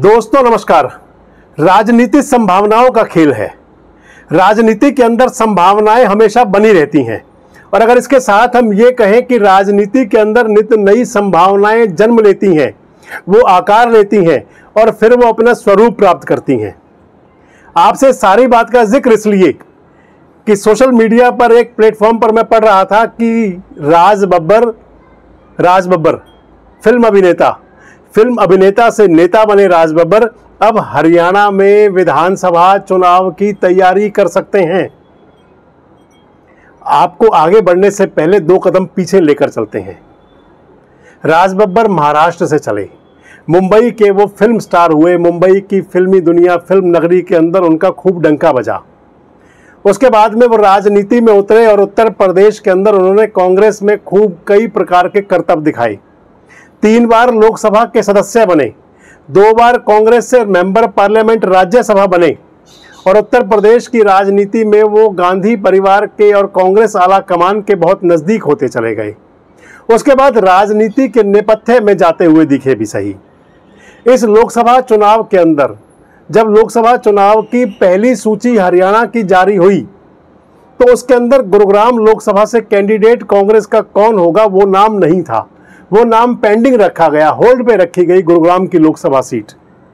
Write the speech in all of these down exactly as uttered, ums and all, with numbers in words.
दोस्तों नमस्कार। राजनीति संभावनाओं का खेल है। राजनीति के अंदर संभावनाएं हमेशा बनी रहती हैं और अगर इसके साथ हम ये कहें कि राजनीति के अंदर नित्य नई संभावनाएं जन्म लेती हैं, वो आकार लेती हैं और फिर वो अपना स्वरूप प्राप्त करती हैं। आपसे सारी बात का जिक्र इसलिए कि सोशल मीडिया पर एक प्लेटफॉर्म पर मैं पढ़ रहा था कि राज बब्बर राज बब्बर फिल्म अभिनेता फिल्म अभिनेता से नेता बने राज बब्बर अब हरियाणा में विधानसभा चुनाव की तैयारी कर सकते हैं। आपको आगे बढ़ने से पहले दो कदम पीछे लेकर चलते हैं। राज बब्बर महाराष्ट्र से चले, मुंबई के वो फिल्म स्टार हुए। मुंबई की फिल्मी दुनिया, फिल्म नगरी के अंदर उनका खूब डंका बजा। उसके बाद में वो राजनीति में उतरे और उत्तर प्रदेश के अंदर उन्होंने कांग्रेस में खूब कई प्रकार के करतब दिखाए। तीन बार लोकसभा के सदस्य बने, दो बार कांग्रेस से मेंबर पार्लियामेंट राज्यसभा बने और उत्तर प्रदेश की राजनीति में वो गांधी परिवार के और कांग्रेस आला कमान के बहुत नज़दीक होते चले गए। उसके बाद राजनीति के नेपथ्य में जाते हुए दिखे भी सही। इस लोकसभा चुनाव के अंदर जब लोकसभा चुनाव की पहली सूची हरियाणा की जारी हुई तो उसके अंदर गुरुग्राम लोकसभा से कैंडिडेट कांग्रेस का कौन होगा वो नाम नहीं था। वो नाम पेंडिंग रखा गया, होल्ड पे रखी गई गुरुग्राम की लोकसभा सीट।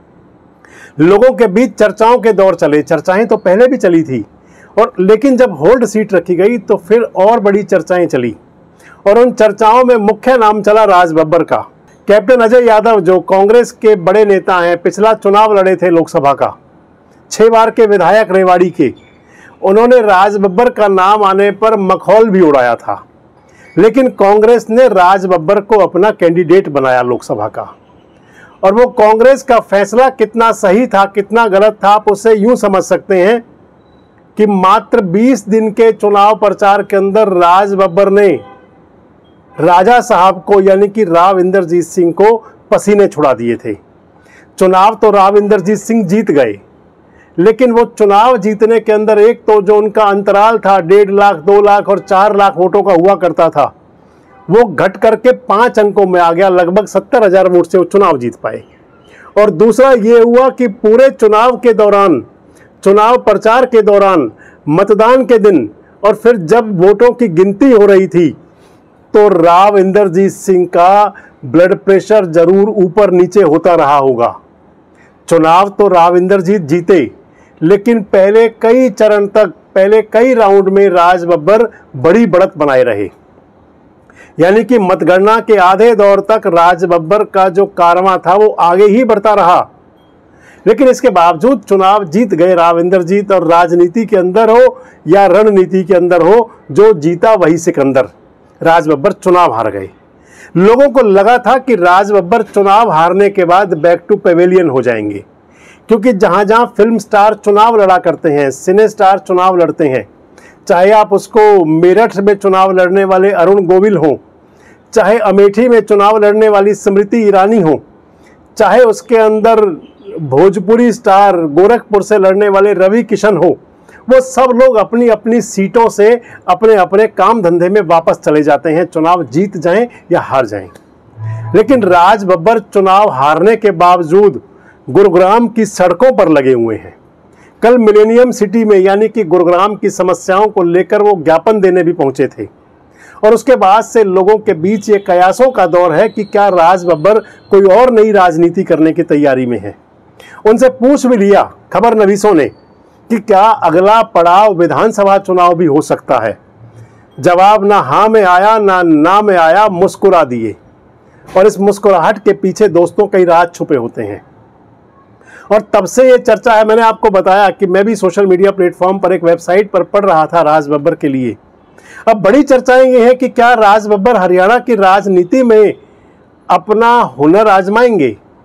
लोगों के बीच चर्चाओं के दौर चले। चर्चाएं तो पहले भी चली थी और लेकिन जब होल्ड सीट रखी गई तो फिर और बड़ी चर्चाएं चली और उन चर्चाओं में मुख्य नाम चला राज बब्बर का। कैप्टन अजय यादव जो कांग्रेस के बड़े नेता हैं, पिछला चुनाव लड़े थे लोकसभा का, छह बार के विधायक रेवाड़ी के, उन्होंने राज बब्बर का नाम आने पर मखौल भी उड़ाया था। लेकिन कांग्रेस ने राज बब्बर को अपना कैंडिडेट बनाया लोकसभा का। और वो कांग्रेस का फैसला कितना सही था कितना गलत था आप उसे यूं समझ सकते हैं कि मात्र बीस दिन के चुनाव प्रचार के अंदर राज बब्बर ने राजा साहब को यानी कि राव इंद्रजीत सिंह को पसीने छुड़ा दिए थे। चुनाव तो राव इंद्रजीत सिंह जीत गए, लेकिन वो चुनाव जीतने के अंदर एक तो जो उनका अंतराल था डेढ़ लाख दो लाख और चार लाख वोटों का हुआ करता था, वो घट करके पांच अंकों में आ गया। लगभग सत्तर हजार वोट से वो चुनाव जीत पाए। और दूसरा ये हुआ कि पूरे चुनाव के दौरान, चुनाव प्रचार के दौरान, मतदान के दिन और फिर जब वोटों की गिनती हो रही थी तो राव इंद्रजीत सिंह का ब्लड प्रेशर जरूर ऊपर नीचे होता रहा होगा। चुनाव तो राव इंद्रजीत जीते, लेकिन पहले कई चरण तक, पहले कई राउंड में राज बब्बर बड़ी बढ़त बनाए रहे। यानी कि मतगणना के आधे दौर तक राज बब्बर का जो कारवां था वो आगे ही बढ़ता रहा। लेकिन इसके बावजूद चुनाव जीत गए राव इंद्रजीत। और राजनीति के अंदर हो या रणनीति के अंदर हो, जो जीता वही सिकंदर। राज बब्बर चुनाव हार गए। लोगों को लगा था कि राज बब्बर चुनाव हारने के बाद बैक टू पेवेलियन हो जाएंगे, क्योंकि जहां जहां फिल्म स्टार चुनाव लड़ा करते हैं, सिने स्टार चुनाव लड़ते हैं, चाहे आप उसको मेरठ में चुनाव लड़ने वाले अरुण गोविल हों, चाहे अमेठी में चुनाव लड़ने वाली स्मृति ईरानी हो, चाहे उसके अंदर भोजपुरी स्टार गोरखपुर से लड़ने वाले रवि किशन हो, वो सब लोग अपनी अपनी सीटों से अपने अपने काम धंधे में वापस चले जाते हैं, चुनाव जीत जाएं या हार जाएं। लेकिन राज बब्बर चुनाव हारने के बावजूद गुरुग्राम की सड़कों पर लगे हुए हैं। कल मिलेनियम सिटी में यानी कि गुरुग्राम की समस्याओं को लेकर वो ज्ञापन देने भी पहुंचे थे। और उसके बाद से लोगों के बीच ये कयासों का दौर है कि क्या राज बब्बर कोई और नई राजनीति करने की तैयारी में है। उनसे पूछ भी लिया खबर नवीसों ने कि क्या अगला पड़ाव विधानसभा चुनाव भी हो सकता है। जवाब ना हाँ में आया ना ना में आया, मुस्कुरा दिए। और इस मुस्कुराहट के पीछे दोस्तों कई राज छुपे होते हैं। और तब से ये चर्चा है। मैंने आपको बताया कि मैं भी सोशल मीडिया प्लेटफॉर्म पर एक वेबसाइट पर पढ़ रहा था राज बब्बर के लिए। अब बड़ी चर्चाएं ये हैं कि क्या राज बब्बर हरियाणा की राजनीति में अपना हुनर आजमाएंगे।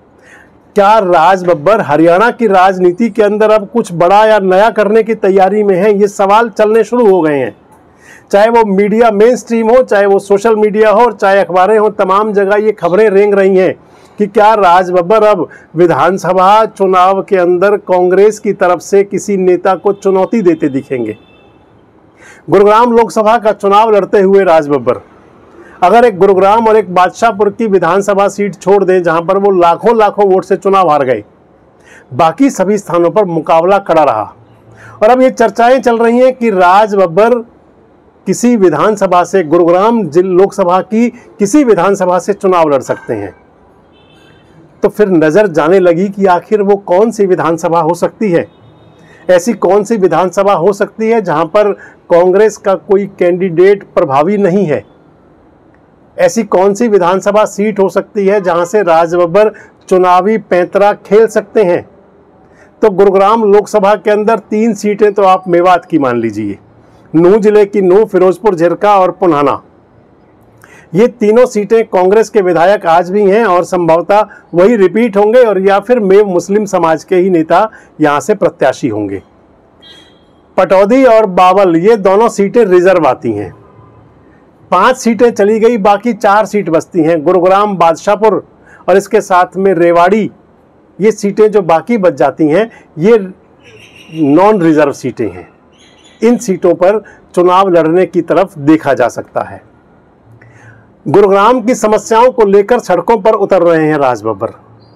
क्या राज बब्बर हरियाणा की राजनीति के अंदर अब कुछ बड़ा या नया करने की तैयारी में है। ये सवाल चलने शुरू हो गए हैं। चाहे वो मीडिया मेन स्ट्रीम हो, चाहे वो सोशल मीडिया हो, चाहे अखबारें हो, तमाम जगह ये खबरें रेंग रही हैं कि क्या राज बब्बर अब विधानसभा चुनाव के अंदर कांग्रेस की तरफ से किसी नेता को चुनौती देते दिखेंगे। गुरुग्राम लोकसभा का चुनाव लड़ते हुए राज बब्बर अगर एक गुरुग्राम और एक बादशाहपुर की विधानसभा सीट छोड़ दें, जहां पर वो लाखों लाखों वोट से चुनाव हार गए, बाकी सभी स्थानों पर मुकाबला कड़ा रहा। और अब ये चर्चाएं चल रही हैं कि राज बब्बर किसी विधानसभा से, गुरुग्राम जिला लोकसभा की किसी विधानसभा से चुनाव लड़ सकते हैं। तो फिर नज़र जाने लगी कि आखिर वो कौन सी विधानसभा हो सकती है। ऐसी कौन सी विधानसभा हो सकती है जहां पर कांग्रेस का कोई कैंडिडेट प्रभावी नहीं है। ऐसी कौन सी विधानसभा सीट हो सकती है जहां से राज बब्बर चुनावी पैंतरा खेल सकते हैं। तो गुरुग्राम लोकसभा के अंदर तीन सीटें तो आप मेवात की मान लीजिए, नूंह जिले की नूंह, फिरोजपुर, झिरका और पुन्हाना। ये तीनों सीटें कांग्रेस के विधायक आज भी हैं और संभवतः वही रिपीट होंगे और या फिर मेव मुस्लिम समाज के ही नेता यहां से प्रत्याशी होंगे। पटौदी और बावल ये दोनों सीटें रिजर्व आती हैं। पांच सीटें चली गई, बाकी चार सीट बचती हैं। गुरुग्राम, बादशाहपुर और इसके साथ में रेवाड़ी, ये सीटें जो बाकी बच जाती हैं ये नॉन रिजर्व सीटें हैं। इन सीटों पर चुनाव लड़ने की तरफ देखा जा सकता है। गुरुग्राम की समस्याओं को लेकर सड़कों पर उतर रहे हैं राज बब्बर।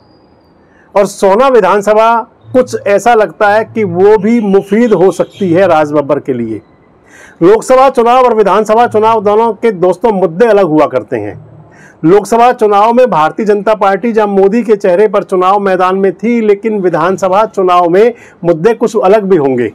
और सोना विधानसभा कुछ ऐसा लगता है कि वो भी मुफीद हो सकती है राज बब्बर के लिए। लोकसभा चुनाव और विधानसभा चुनाव दोनों के दोस्तों मुद्दे अलग हुआ करते हैं। लोकसभा चुनाव में भारतीय जनता पार्टी जब मोदी के चेहरे पर चुनाव मैदान में थी, लेकिन विधानसभा चुनाव में मुद्दे कुछ अलग भी होंगे।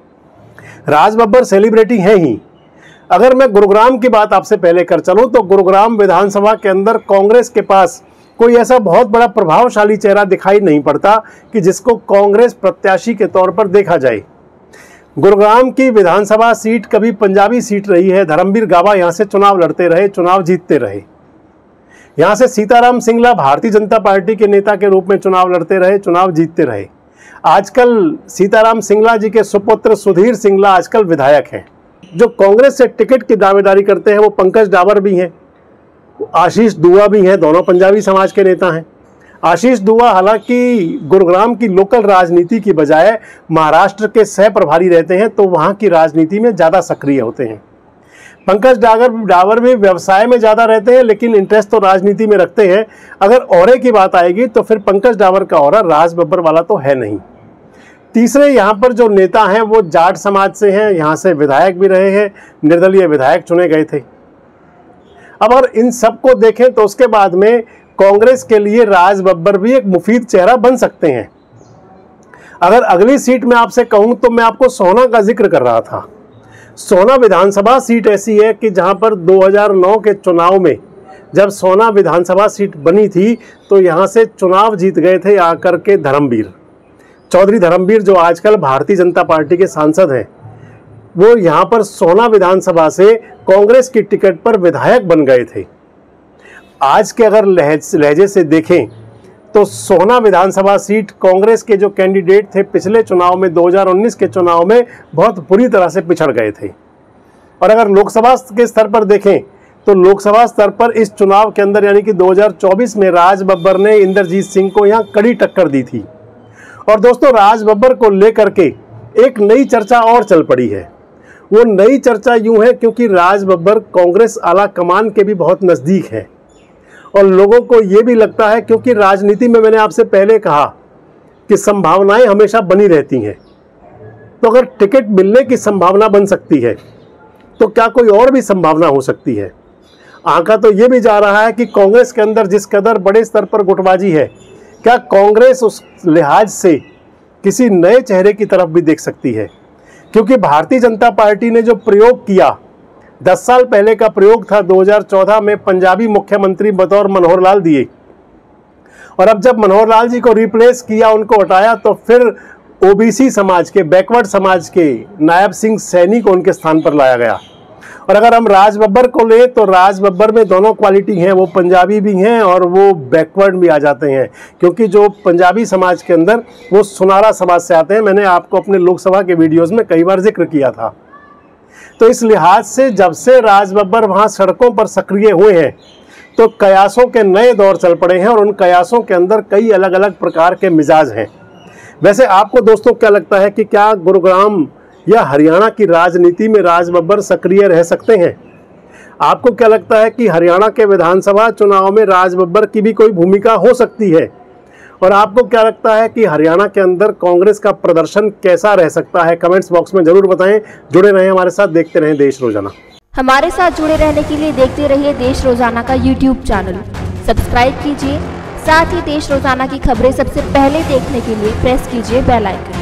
राज बब्बर सेलिब्रिटी हैं ही। अगर मैं गुरुग्राम की बात आपसे पहले कर चलूं तो गुरुग्राम विधानसभा के अंदर कांग्रेस के पास कोई ऐसा बहुत बड़ा प्रभावशाली चेहरा दिखाई नहीं पड़ता कि जिसको कांग्रेस प्रत्याशी के तौर पर देखा जाए। गुरुग्राम की विधानसभा सीट कभी पंजाबी सीट रही है। धर्मवीर गाबा यहां से चुनाव लड़ते रहे, चुनाव जीतते रहे। यहां से सीताराम सिंगला भारतीय जनता पार्टी के नेता के रूप में चुनाव लड़ते रहे, चुनाव जीतते रहे। आजकल सीताराम सिंगला जी के सुपुत्र सुधीर सिंगला आजकल विधायक हैं। जो कांग्रेस से टिकट की दावेदारी करते हैं वो पंकज डावर भी हैं, आशीष दुआ भी हैं, दोनों पंजाबी समाज के नेता हैं। आशीष दुआ हालांकि गुरुग्राम की लोकल राजनीति की बजाय महाराष्ट्र के सह प्रभारी रहते हैं, तो वहाँ की राजनीति में ज़्यादा सक्रिय होते हैं। पंकज डागर डावर भी व्यवसाय में ज़्यादा रहते हैं, लेकिन इंटरेस्ट तो राजनीति में रखते हैं। अगर औरे की बात आएगी तो फिर पंकज डावर का औरा राज बब्बर वाला तो है नहीं। तीसरे यहाँ पर जो नेता हैं वो जाट समाज से हैं, यहाँ से विधायक भी रहे हैं, निर्दलीय विधायक चुने गए थे। अब अगर इन सब को देखें तो उसके बाद में कांग्रेस के लिए राज बब्बर भी एक मुफीद चेहरा बन सकते हैं। अगर अगली सीट में आपसे कहूँ तो मैं आपको सोना का जिक्र कर रहा था। सोना विधानसभा सीट ऐसी है कि जहाँ पर दो हज़ार नौ के चुनाव में जब सोना विधानसभा सीट बनी थी तो यहाँ से चुनाव जीत गए थे आकर के धर्मवीर चौधरी धर्मवीर, जो आजकल भारतीय जनता पार्टी के सांसद हैं। वो यहाँ पर सोना विधानसभा से कांग्रेस की टिकट पर विधायक बन गए थे। आज के अगर लहज लहजे से देखें तो सोना विधानसभा सीट कांग्रेस के जो कैंडिडेट थे पिछले चुनाव में दो हज़ार उन्नीस के चुनाव में बहुत बुरी तरह से पिछड़ गए थे। और अगर लोकसभा के स्तर पर देखें तो लोकसभा स्तर पर इस चुनाव के अंदर यानी कि दो हज़ार चौबीस में राज बब्बर ने इंद्रजीत सिंह को यहाँ कड़ी टक्कर दी थी। और दोस्तों राज बब्बर को लेकर के एक नई चर्चा और चल पड़ी है। वो नई चर्चा यूं है क्योंकि राज बब्बर कांग्रेस आला कमान के भी बहुत नज़दीक है और लोगों को ये भी लगता है, क्योंकि राजनीति में मैंने आपसे पहले कहा कि संभावनाएं हमेशा बनी रहती हैं। तो अगर टिकट मिलने की संभावना बन सकती है तो क्या कोई और भी संभावना हो सकती है। आंका तो ये भी जा रहा है कि कांग्रेस के अंदर जिस कदर बड़े स्तर पर गुटबाजी है, क्या कांग्रेस उस लिहाज से किसी नए चेहरे की तरफ भी देख सकती है। क्योंकि भारतीय जनता पार्टी ने जो प्रयोग किया, दस साल पहले का प्रयोग था, दो हज़ार चौदह में पंजाबी मुख्यमंत्री बतौर मनोहर लाल दिए, और अब जब मनोहर लाल जी को रिप्लेस किया, उनको हटाया, तो फिर ओबीसी समाज के, बैकवर्ड समाज के नायब सिंह सैनी को उनके स्थान पर लाया गया। और अगर हम राज बब्बर को लें तो राज बब्बर में दोनों क्वालिटी हैं, वो पंजाबी भी हैं और वो बैकवर्ड भी आ जाते हैं, क्योंकि जो पंजाबी समाज के अंदर वो सुनारा समाज से आते हैं। मैंने आपको अपने लोकसभा के वीडियोस में कई बार जिक्र किया था। तो इस लिहाज से जब से राज बब्बर वहाँ सड़कों पर सक्रिय हुए हैं तो कयासों के नए दौर चल पड़े हैं और उन कयासों के अंदर कई अलग अलग प्रकार के मिजाज हैं। वैसे आपको दोस्तों क्या लगता है कि क्या गुरुग्राम या हरियाणा की राजनीति में राज बब्बर सक्रिय रह सकते हैं? आपको क्या लगता है कि हरियाणा के विधानसभा चुनाव में राज बब्बर की भी कोई भूमिका हो सकती है? और आपको क्या लगता है कि हरियाणा के अंदर कांग्रेस का प्रदर्शन कैसा रह सकता है? कमेंट्स बॉक्स में जरूर बताएं। जुड़े रहें हमारे साथ, देखते रहें देश रोजाना। हमारे साथ जुड़े रहने के लिए देखते रहिए देश रोजाना का यूट्यूब चैनल सब्सक्राइब कीजिए। साथ ही देश रोजाना की खबरें सबसे पहले देखने के लिए प्रेस कीजिए बेल आइकन।